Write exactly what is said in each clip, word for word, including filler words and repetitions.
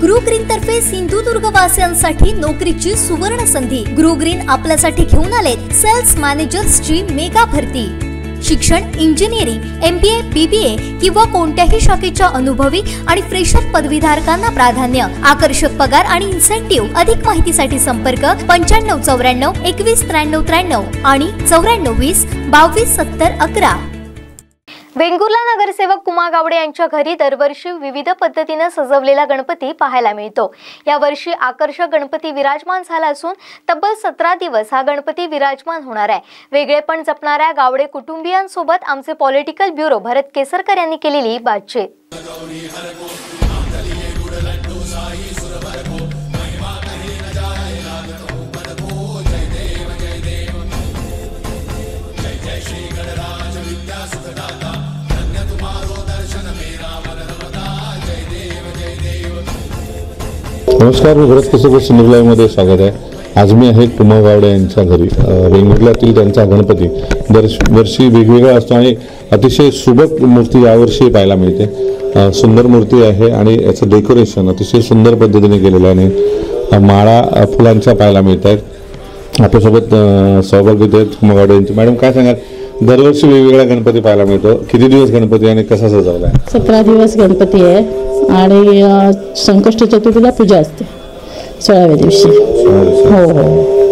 गृह ग्रीन तर्फे सिंधुदुर्ग वासियांसाठी नोकरीची सुवर्ण संधी। गृह ग्रीन आपल्यासाठी घेऊन आले सेल्स मॅनेजर्सची मेगा भरती। शिक्षण इंजिनिअरिंग, एमबीए, बीबीए किंवा कोणत्याही शाखेच्या अनुभवी आणि फ्रेशर पदवीधारकांना प्राधान्य। आकर्षक पगार आणि इन्सेंटिव्ह। अधिक माहितीसाठी संपर्क पंच्याण्णव चौऱ्याण्णव एकवीस त्र्याण्णव त्र्याण्णव आणि चौऱ्याण्णव वीस बावीस सत्तर अकरा। वेंगुर्ला नगरसेवक कुमार गावडे यांच्या घरी दरवर्षी विविध पद्धतीने सजवलेला गणपती पाहायला मिळतो। या वर्षी आकर्षक गणपती विराजमान झाला असून तब्बल सतरा दिवस हा गणपती विराजमान होणार आहे। वेगळेपण जपणाऱ्या गावडे कुटुंबियांसोबत आमचे पॉलिटिकल ब्युरो भरत केसरकर यांनी केलेली बातचीत। नमस्कार, मी भरत केसरकर सिंधुदुर्ग मध्ये स्वागत आहे। आज मी आहे कुमार गावडे यांच्या घरी। वेंगुर्ल्यातील त्यांचा गणपती दरवर्षी वेगवेगळा असतो आणि अतिशय सुबक मूर्ती यावर्षी पाहायला मिळते। सुंदर मूर्ती आहे आणि याचं डेकोरेशन अतिशय सुंदर पद्धतीने केलेलं आहे। माळा फुलांच्या पाहायला मिळत आहेत। आपल्यासोबत सहभागी आहेत कुमार गावडे यांचे। मॅडम, काय सांगाल, दरवर्षी वेगवेगळा गणपती पाहायला मिळतो, किती दिवस गणपती आणि कसा सजवला आहे? सतरा दिवस गणपती आहे आणि संकष्टी चतुर्थीला पूजा असते सोळाव्या दिवशी। हो हो।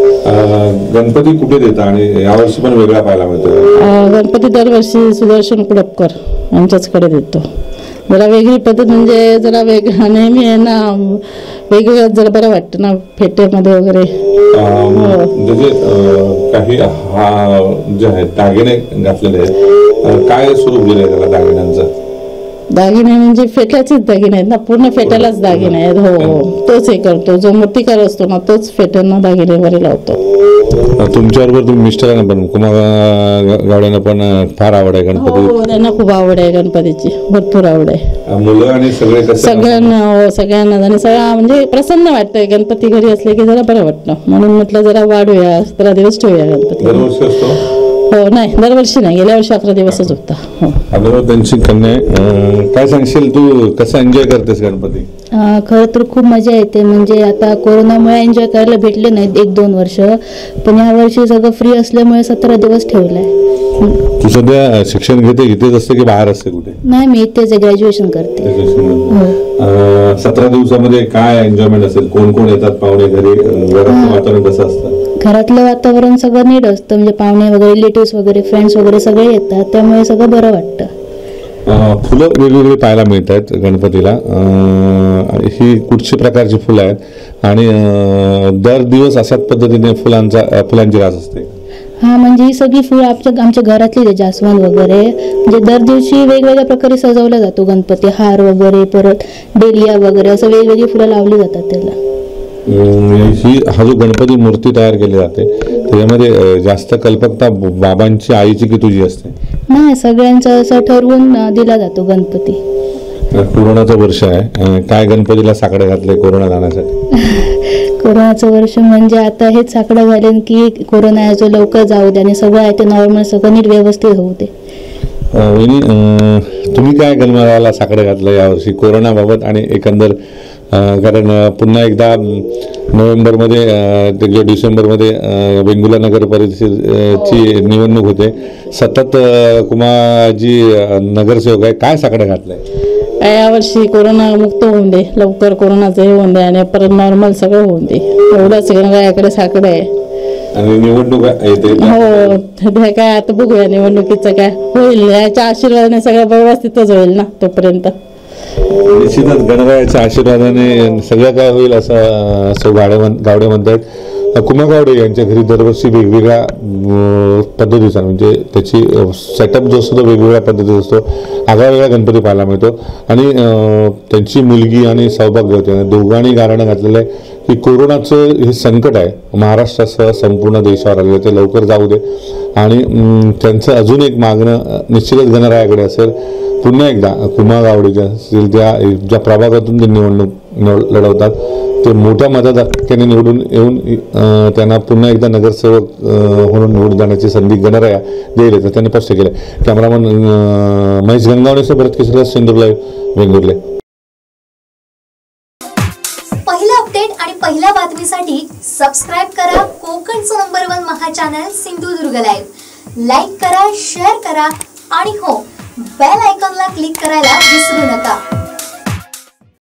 गणपती कुठे देता आणि यावर्षी पण वेगळा पाहायला मिळतो? गणपती दरवर्षी सुदर्शन कुडपकर यांच्याचकडे देतो। जरा वेगळी पद्धत म्हणजे जरा वेगळा नेहमी आहे ना, वेगवेगळं जरा बरं वाटतं ना फेटेमध्ये वगैरे। म्हणजे काही हा जे आहे दागिने घातलेले आहेत, काय स्वरूप दिलंय त्याला दागिन्यांचं? दागिने म्हणजे फेट्याचेच दागिने आहेत ना, पूर्ण फेट्यालाच दागिने आहेत। हो हो, तोच हे करतो, जो मूर्तिकार असतो ना तोच फेट्यांना दागिने वगैरे लावतो। तुमच्याबरोबर तुम्ही मिस्टरांना पण कुमार गावड्यांना पण फार आवड आहे गणपती? हो, त्यांना खूप आवड आहे गणपतीची, भरपूर आवड आहे। मुलं आणि सगळे सगळ्यांना सगळ्यांना आणि सगळ्या म्हणजे प्रसन्न वाटतंय गणपती घरी असले की जरा बरं वाटतं, म्हणून म्हटलं जरा वाढूया, अकरा दिवस ठेवूया गणपती। दरवर्षी असतो? हो, नाही दरवर्षी नाही, गेल्या वर्षी अकरा दिवसच होता। हो, त्यांची कन्या। काय सांगशील, तू कसा एन्जॉय करतेस गणपती? खरं तर खूप मजा येते। म्हणजे आता कोरोनामुळे एन्जॉय करायला भेटले नाही एक दोन वर्ष, पण या वर्षी सगळं फ्री असल्यामुळे सतरा दिवस ठेवलाय। तू सध्या शिक्षण घेते, इथेच असते की बाहेर असते कुठे? नाही, मी इथेच ग्रॅज्युएशन करते। सतरा दिवसामध्ये काय एन्जॉयमेंट असेल? कोण कोण येतात पाहुणे घरी? घरातलं वातावरण कसं असतं? घरातलं वातावरण सगळं नीट असतं, म्हणजे पाहुणे वगैरे, रिलेटिव्स वगैरे, फ्रेंड्स वगैरे सगळे येतात, त्यामुळे सगळं बरं वाटतं। फुलं वेगवेगळी पाहायला मिळत आहेत गणपतीला। ही कुठची प्रकारची फुलं आहेत आणि दर दिवस अशाच पद्धतीने फुलांचा फुलांची रास असते? हा, म्हणजे ही सगळी फुलं आमच्या आमच्या घरातली, जास्वंद वगैरे, म्हणजे दर दिवशी वेगवेगळ्या प्रकारे सजवला जातो गणपती। हार वगैरे, परत डेलिया वगैरे, असं वेगवेगळी फुलं लावली जातात त्याला। ही हा जो गणपती मूर्ती तयार केली जाते त्याच्यामध्ये जास्त कल्पकता बाबांची, आईची की तुझी असते? नाही, सगळ्यांचं असं ठरवून दिला जातो गणपती। कोरोनाचं वर्ष आहे, काय गणपतीला साकडे घातले कोरोना जाण्यासाठी? कोरोनाचं वर्ष म्हणजे आता हेच साकडं घालेन की कोरोनाचं लवकर जाऊ दे आणि सगळं आहे ते नॉर्मल, सगळं नीट व्यवस्थित होऊ दे। तुम्ही काय गणपतीला साकडे घातलं यावर्षी कोरोनाबाबत आणि एकंदर? कारण पुन्हा एकदा नोव्हेंबरमध्ये, डिसेंबरमध्ये वेंगुर्ला नगर परिषदेची निवडणूक होते। सतत कुमारजी नगरसेवक आहे, काय साकडे घातलंय यावर्षी? कोरोना मुक्त होऊन दे, लवकर कोरोनाचं हे होऊन दे आणि परत नॉर्मल सगळं होऊन दे, एवढंच याकडे साकडं आहे। आणि निवडणूक येते? हो, काय आता बघूया निवडणुकीचं काय होईल, याच्या आशीर्वादाने सगळं व्यवस्थितच होईल ना तोपर्यंत। निश्चितच गणरायाच्या आशीर्वादाने सगळं काय होईल असं असं गावडे गावडे म्हणतात। कुमार गावडे यांच्या घरी दरवर्षी वेगवेगळ्या पद्धतीचा, म्हणजे त्याची सेटअप जो असतो तो वेगवेगळ्या पद्धतीचा असतो, आगळावेगळा गणपती पाहायला मिळतो। आणि त्यांची मुलगी आणि सौभाग्य होते, दोघांनी गारणं घातलेलं आहे की कोरोनाचं हे संकट आहे महाराष्ट्रासह संपूर्ण देशावर आलेलं, ते लवकर जाऊ दे। आणि त्यांचं अजून एक मागणं निश्चितच गणरायाकडे असेल, पुन्हा एकदा कुमार गावडे ज्या असतील त्या ज्या प्रभागातून ते निवडणूक लढवतात ते मोठ्या मताधिक्याने निवडून येऊन त्यांना पुन्हा एकदा नगरसेवक म्हणून निवडून जाण्याची संधी गणराया देईल असं त्यांनी स्पष्ट केलं। कॅमेरामन महेश गंगावणेसह भरत केसरकर, सिंधुदुर्ग लाईव्ह, वेंगुर्ले। पहिल्या अपडेट आणि पहिल्या बातमीसाठी सबस्क्राइब करा कोकणचं नंबर वन महा चॅनल सिंधुदुर्ग लाईव्ह. लाईक करा, शेअर करा आणि हो, बेल आयकॉनला क्लिक करायला विसरू नका.